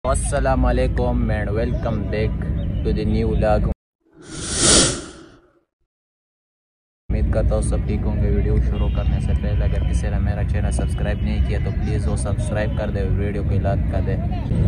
अस्सलाम वालेकुम and welcome back to the new vlog. उम्मीद करता हूँ सब ठीक होंगे। वीडियो शुरू करने से पहले अगर किसी ने मेरा चैनल सब्सक्राइब नहीं किया तो प्लीज़ वो सब्सक्राइब कर दे, वीडियो को लाइक कर दे।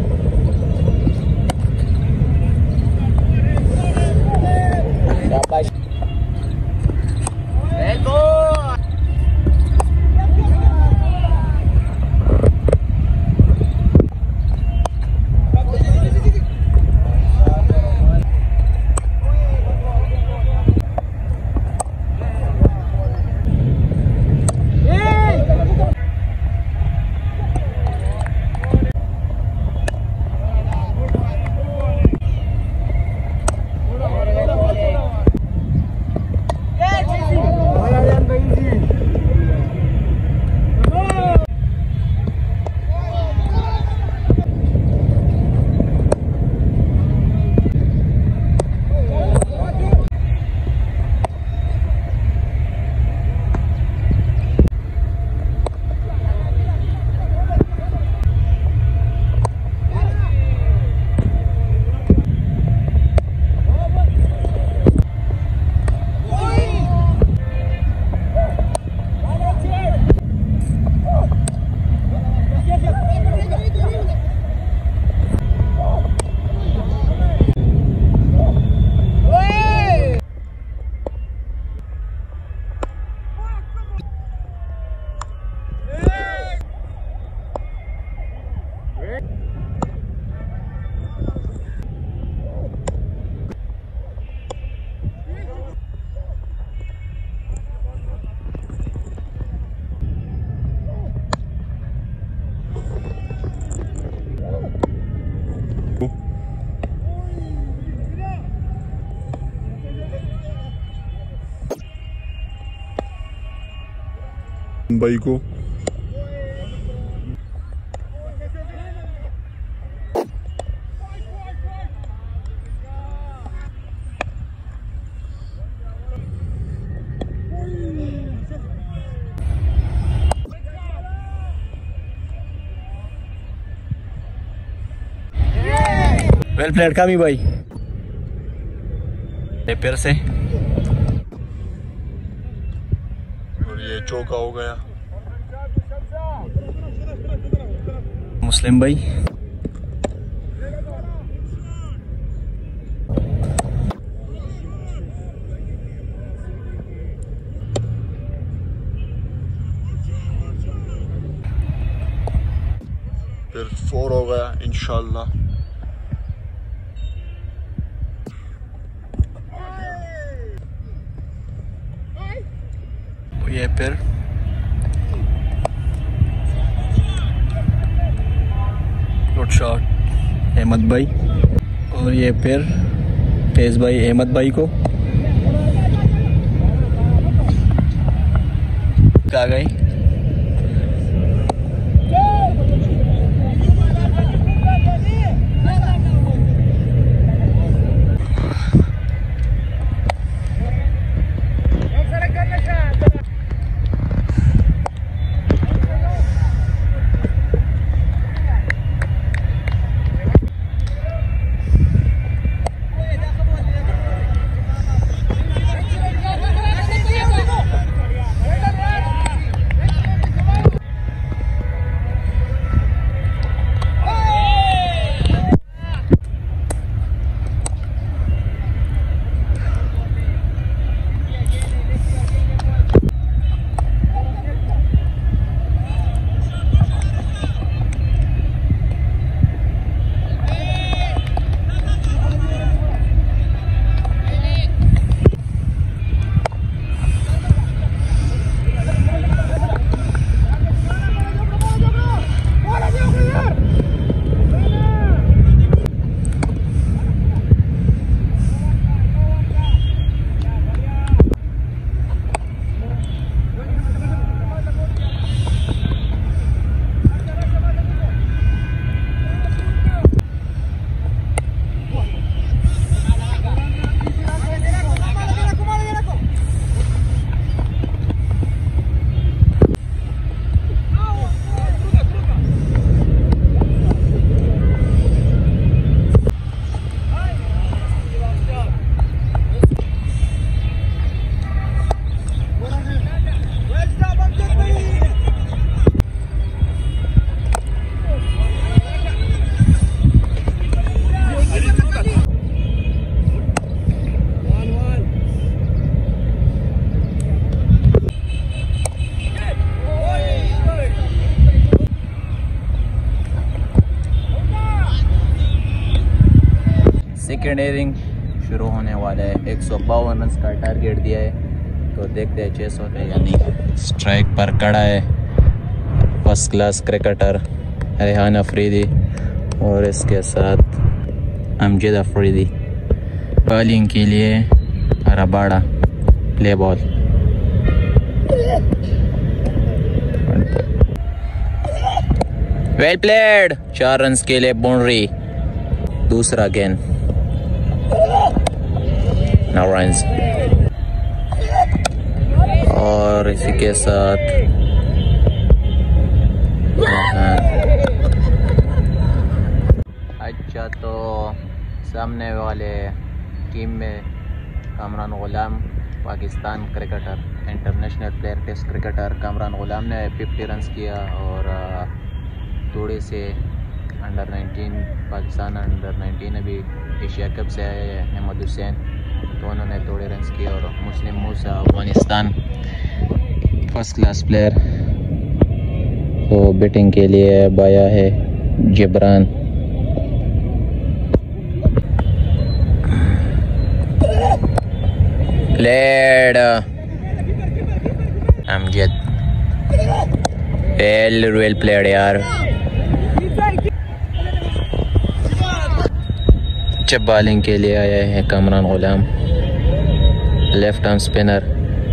भाई को वेल प्लेड कामी भाई फिर से और ये चौका हो गया। मुस्लिम भाई फिर 4 हो गया इंशाल्लाह। ये फिर गुड शॉट अहमद भाई और ये फिर तेज भाई अहमद भाई को आ गई। सेकेंड इनिंग शुरू होने वाला है। 152 रन का टारगेट दिया है, तो देखते हैं चेस होता है या नहीं। स्ट्राइक पर खड़ा है first class cricketer Rehan Afridi और इसके साथ अमजद अफरीदी। बॉलिंग के लिए Rabada play ball. Well played, 4 run के लिए बाउंड्री। दूसरा गेंद, नो रन्स। और इसी के साथ अच्छा, तो सामने वाले टीम में Kamran Ghulam, Pakistan cricketer, international player, test cricketer Kamran Ghulam ने 50 रन किया। और थोड़े से अंडर 19 पाकिस्तान अंडर 19 अभी एशिया कप से आए हैं अहमद हुसैन, तो उन्होंने थोड़े रन किए। और Muslim Musa Afghanistan first class player, तो बैटिंग के लिए बाया है Jibran. Played Amjad, well played यार। जब बॉलिंग के लिए आया है Kamran Ghulam, left arm spinner.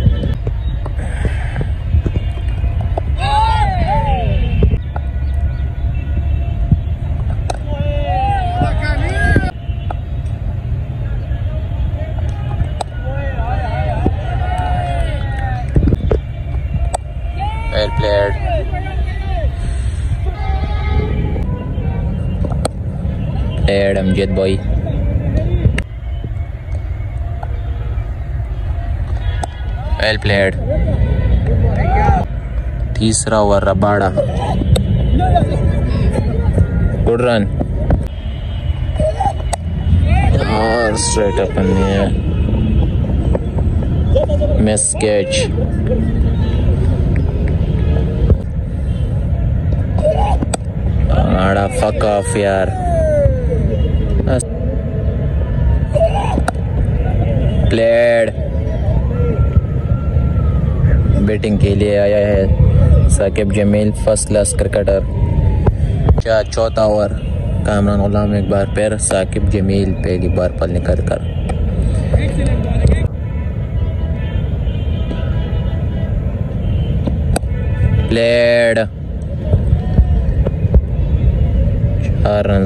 Well played. Played Amjad भाई। Well played. तीसरा ओवर रबाड़ा, गुड रन और स्ट्रेट अप मिस कैच। आड़ा फक ऑफ यार। प्लेड बैटिंग के लिए आया है Saqib Jamil, first class cricketer. चौथा ओवर, कामरान गुलाम एक बार फिर, साकिब जमील पहली बार पर निकल कर। Played 4 run.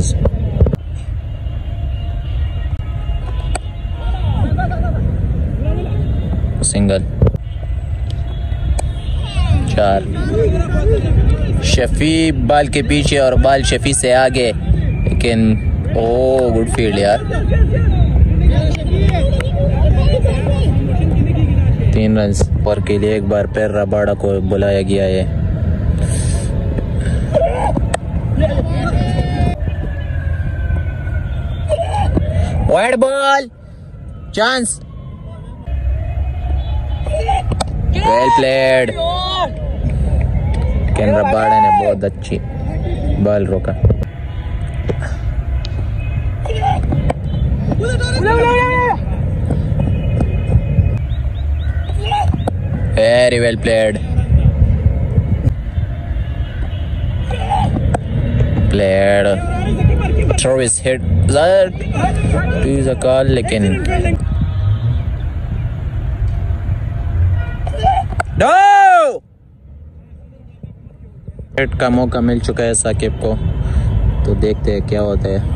सिंगल 4। शफी बाल के पीछे और बाल शफी से आगे, लेकिन ओ गुड फील्ड यार। 3 रन पर के लिए एक बार फिर रबाड़ा को बुलाया गया है। Wide ball, chance. Well played. Ken Rabada ने बहुत अच्छी बॉल रोका। Very well played. Played throw is hit to use a call, लेकिन नो हिट का मौका मिल चुका है साकिब को, तो देखते हैं क्या होता है।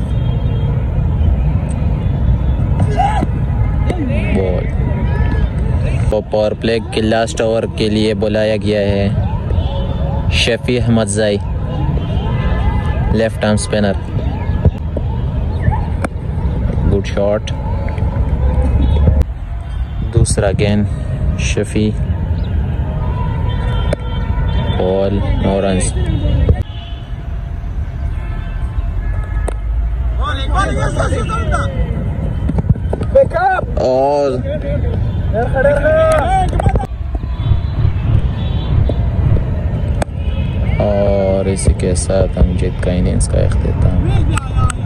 बॉल तो पावर प्ले के लास्ट ओवर के लिए बुलाया गया है Shafi Ahmadzai, left arm spinner. Good shot. दूसरा गेंद, शफी, बॉल, नो रन्स। और इसी के साथ अमजद का इनिंग्स का इख्तिताम।